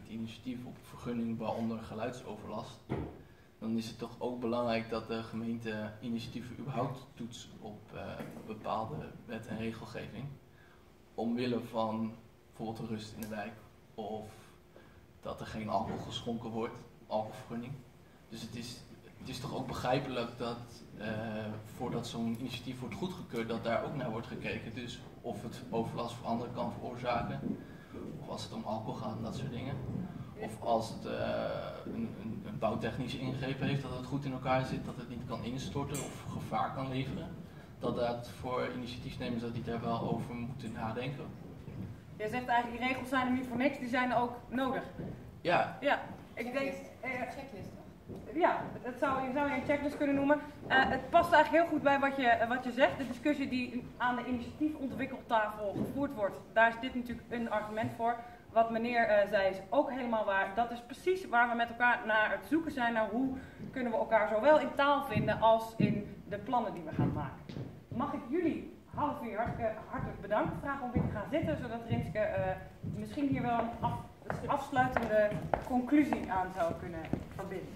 initiatief op vergunning, waaronder geluidsoverlast, dan is het toch ook belangrijk dat de gemeente initiatieven überhaupt toetst op bepaalde wet en regelgeving. Omwille van bijvoorbeeld de rust in de wijk of dat er geen alcohol geschonken wordt, alcoholvergunning. Dus het is toch ook begrijpelijk dat voordat zo'n initiatief wordt goedgekeurd, dat daar ook naar wordt gekeken. Dus of het overlast voor anderen kan veroorzaken, of als het om alcohol gaat en dat soort dingen. Of als het een bouwtechnische ingreep heeft, dat het goed in elkaar zit, dat het niet kan instorten of gevaar kan leveren. Dat voor initiatiefnemers dat die daar wel over moeten nadenken. Jij zegt eigenlijk, die regels zijn er niet voor niks, die zijn ook nodig. Ja. Ja, ik denk... Checklist, toch? Ja, je zou je een checklist kunnen noemen. Het past eigenlijk heel goed bij wat je zegt. De discussie die aan de initiatiefontwikkeltafel gevoerd wordt, daar is dit natuurlijk een argument voor. Wat meneer zei is ook helemaal waar. Dat is precies waar we met elkaar naar het zoeken zijn naar hoe kunnen we elkaar zowel in taal vinden als in de plannen die we gaan maken. Mag ik jullie half uur hartelijk bedankt vragen om weer te gaan zitten, zodat Rinske misschien hier wel een afsluitende conclusie aan zou kunnen verbinden.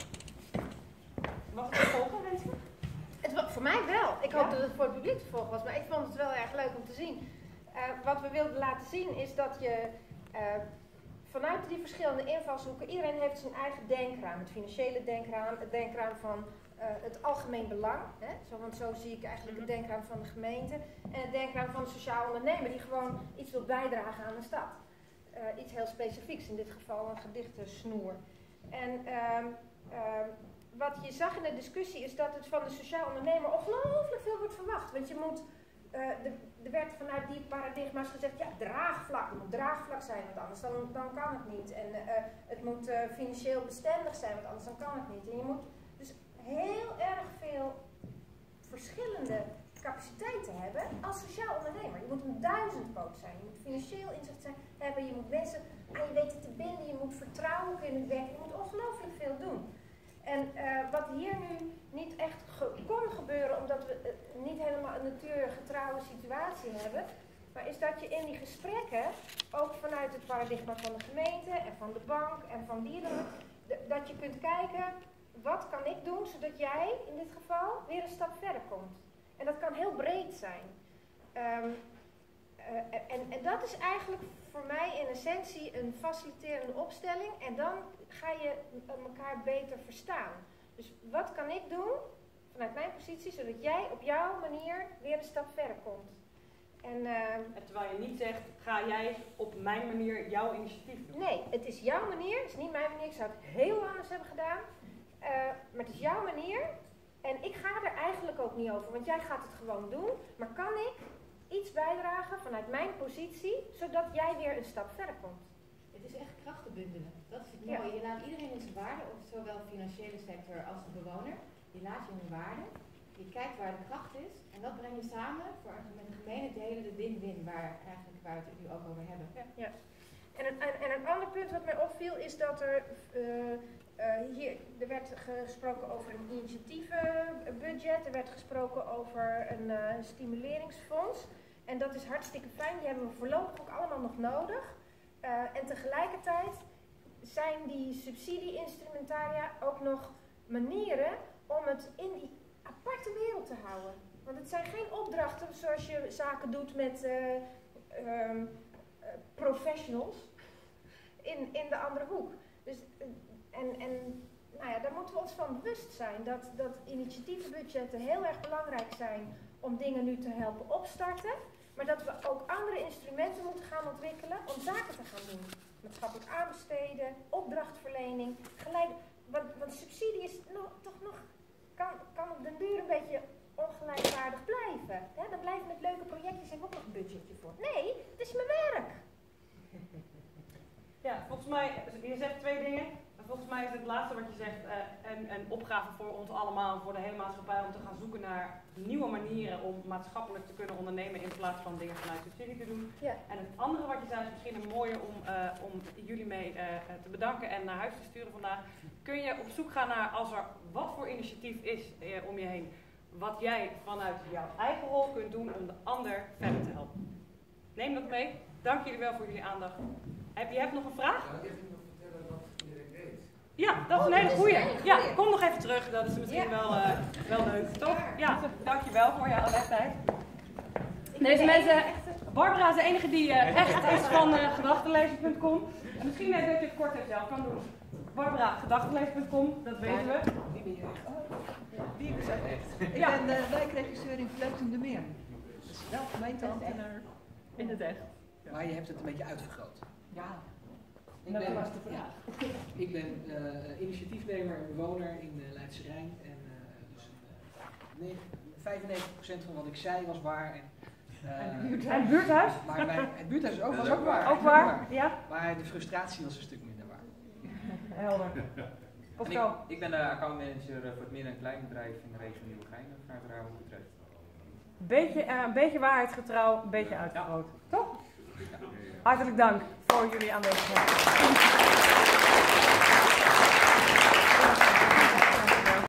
Mag het volgen, Rinske? Voor mij wel. Ik hoop dat het voor het publiek te volgen was, maar ik vond het wel erg leuk om te zien. Wat we wilden laten zien is dat je vanuit die verschillende invalshoeken, iedereen heeft zijn eigen denkraam. Het financiële denkraam, het denkraam van het algemeen belang. Hè? Want zo zie ik eigenlijk het denkraam van de gemeente. En het denkraam van de sociaal ondernemer die gewoon iets wil bijdragen aan de stad. Iets heel specifieks, in dit geval een gedichtensnoer. En wat je zag in de discussie is dat het van de sociaal ondernemer ongelooflijk veel wordt verwacht. Want je moet, er werd vanuit die paradigma's gezegd, ja, draagvlak, het moet draagvlak zijn, want anders dan kan het niet. En het moet financieel bestendig zijn, want anders dan kan het niet. En je moet dus heel erg veel verschillende capaciteiten hebben als sociaal ondernemer. Je moet een duizendpoot zijn, je moet financieel inzicht hebben, je moet mensen aan je weten te binden, je moet vertrouwen kunnen werken, je moet ongelooflijk veel doen. En wat hier nu niet echt kon gebeuren, omdat we niet helemaal een natuurgetrouwe situatie hebben, maar is dat je in die gesprekken, ook vanuit het paradigma van de gemeente en van de bank en van dieren, dat je kunt kijken, wat kan ik doen zodat jij in dit geval weer een stap verder komt. En dat kan heel breed zijn. En dat is eigenlijk voor mij in essentie een faciliterende opstelling en dan ga je elkaar beter verstaan. Dus wat kan ik doen vanuit mijn positie zodat jij op jouw manier weer een stap verder komt. En terwijl je niet zegt, ga jij op mijn manier jouw initiatief doen? Nee, het is jouw manier, het is niet mijn manier, ik zou het heel anders hebben gedaan. Maar het is jouw manier en ik ga er eigenlijk ook niet over, want jij gaat het gewoon doen. Maar kan ik iets bijdragen vanuit mijn positie, zodat jij weer een stap verder komt? Het is echt krachten bundelen. Dat is het mooie. Je laat iedereen in zijn waarde, zowel de financiële sector als de bewoner. Je laat je in waarde. Je kijkt waar de kracht is. En dat breng je samen met de gemene delen, de win-win, waar we het nu ook over hebben. Ja. En een ander punt wat mij opviel is dat er werd gesproken over een initiatievenbudget, er werd gesproken over een stimuleringsfonds. En dat is hartstikke fijn, die hebben we voorlopig ook allemaal nog nodig. En tegelijkertijd zijn die subsidie-instrumentaria ook nog manieren om het in die aparte wereld te houden. Want het zijn geen opdrachten zoals je zaken doet met professionals in de andere hoek. Dus, nou ja, daar moeten we ons van bewust zijn dat initiatievenbudgetten heel erg belangrijk zijn om dingen nu te helpen opstarten. Maar dat we ook andere instrumenten moeten gaan ontwikkelen om zaken te gaan doen. Maatschappelijk aanbesteden, opdrachtverlening, want subsidie is toch nog, kan op den duur een beetje ongelijkwaardig blijven. Hè? Dan blijven het leuke projectjes, hebben we ook nog een budgetje voor. Nee, het is mijn werk. Ja, volgens mij, je zegt twee dingen. Volgens mij is het laatste wat je zegt een opgave voor ons allemaal, voor de hele maatschappij, om te gaan zoeken naar nieuwe manieren om maatschappelijk te kunnen ondernemen in plaats van dingen vanuit subsidie te doen. Ja. En het andere wat je zei is misschien een mooie om jullie mee te bedanken en naar huis te sturen vandaag. Kun je op zoek gaan naar, als er wat voor initiatief is om je heen, wat jij vanuit jouw eigen rol kunt doen om de ander verder te helpen. Neem dat mee. Dank jullie wel voor jullie aandacht. Je hebt nog een vraag? Ja, ik heb nog een Ja, dat is een hele goeie. Ja, kom nog even terug. Dat is misschien wel leuk, toch? Ja, dankjewel voor jouw alertheid. Deze mensen, Barbara is de enige die echt is van gedachtenlezers.com. En misschien dat je het kort even zelf kan doen. Barbara, gedachtenlezers.com, dat weten we. Wie ben je echt? Wie ben je echt? Ik ben wijkregisseur in Vleuten de Meer. Dat is wel gemeenteambtenaar in het echt. Maar je hebt het een beetje uitvergroot. Ja. Ik ben initiatiefnemer en bewoner in Leidse Rijn. En dus 95% van wat ik zei was waar. En het buurthuis? Maar het buurthuis was ook waar. Ook waar, ja. Maar de frustratie was een stuk minder waar. Helder. Pascal. Ik ben de accountmanager voor het midden- en kleinbedrijf in de regio Nieuwegein, waar het raam betreft. Een beetje waarheidsgetrouw, een beetje uitvergroot. Toch? Hartelijk dank voor jullie aanwezigheid.